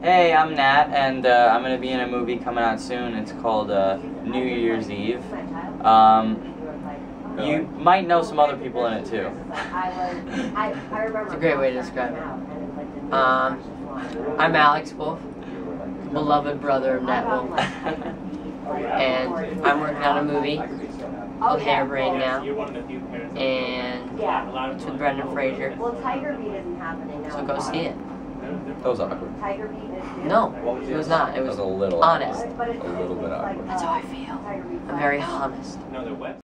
Hey, I'm Nat, and I'm going to be in a movie coming out soon. It's called New Year's Eve. You might know some other people in it, too. It's a great way to describe it. I'm Alex Wolff, beloved brother of Nat Wolff. And I'm working on a movie called Hairbrain now. And it's with Brendan Fraser. So go see it. That was awkward. No, it was not. It was a little honest. awkward. A little bit awkward. That's how I feel. I'm very honest.